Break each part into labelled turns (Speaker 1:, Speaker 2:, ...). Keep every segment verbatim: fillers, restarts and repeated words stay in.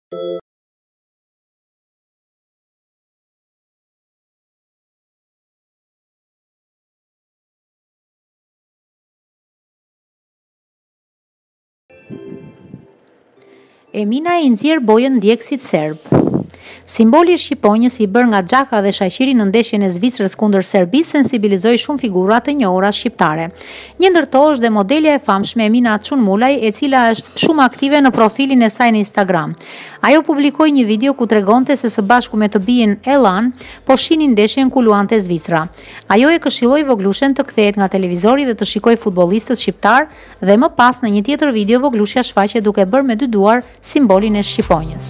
Speaker 1: Emina i nxjerr bojën ndjekësit serb. Simboli i shqiponjës i bërë nga xhaka dhe shaqiri në ndeshjen e Zvicrës kundër Serbisë sensibilizoi shumë figura të njohura shqiptare. Një ndër to është dhe modelja e famshme Emina Çunmulaj, e cila është shumë aktive në profilin e saj në Instagram. Ajo publikoi një video ku tregonte se së bashku me të bijin Ellan po shihnin ndeshjen ku luante Zvicra. Ajo e këshilloi voglushen të kthehet nga televizori dhe të shikojë futbollistët shqiptar dhe më pas në një tjetër video voglusha shfaqet duke bërë me dy duar simbolin e shqiponjës.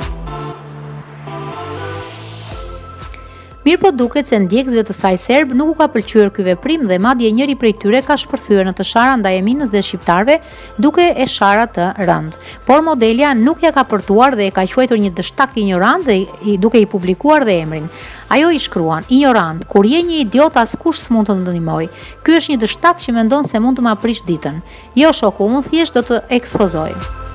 Speaker 1: Mirë po duket se ndjekësve të saj serb nuk u ka pëlqyer ky veprim dhe madje njëri prej tyre ka shpërthyer në të shara ndaj Eminës dhe shqiptarëve duke e shara të rënd. Por modelja nuk ja ka përtuar dhe e ka quajtur një dështak ignorant dhe duke i publikuar dhe emrin. Ajo i shkruan: "Ignorant, kur je një idiot askush s'mund të ndihmoj. Ky është një dështak që mendon se mund të më aprish ditën. Jo shoku, unë thjesht do të ekspozoj."